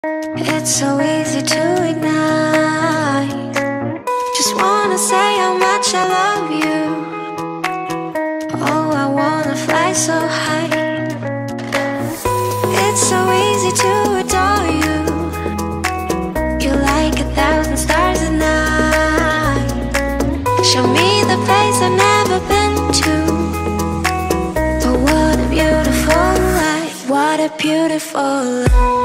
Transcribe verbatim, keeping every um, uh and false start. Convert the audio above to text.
It's so easy to ignite. Just wanna say how much I love you. Oh, I wanna fly so high. It's so easy to adore you. You're like a thousand stars at night. Show me the place I've never been to. Oh, what a beautiful life. What a beautiful life.